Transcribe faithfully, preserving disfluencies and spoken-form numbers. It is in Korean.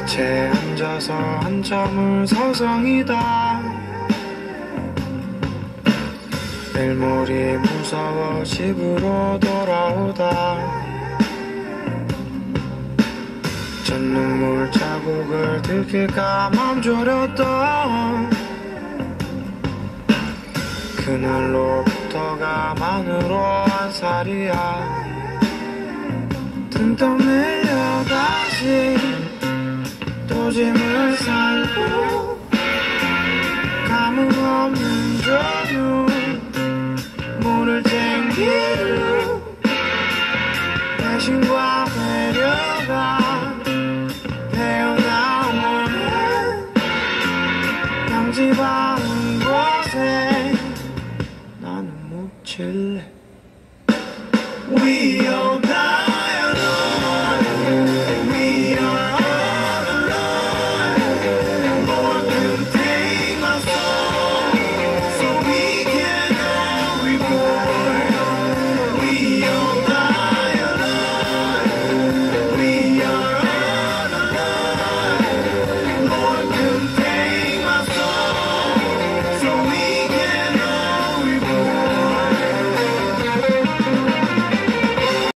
빛에 앉아서 한참을 서성이다. 일몰이 무서워 집으로 돌아오다. 전 눈물 자국을 들킬까 맘 졸였던 그날로부터가 만으로 한 살이야. 등 떠밀려 다시 또 짐을 살고 감흥 없는 조류 물을 땡기루 배신과 배려가 배어나오는 양지바른 곳에 나는 묻힐래. We all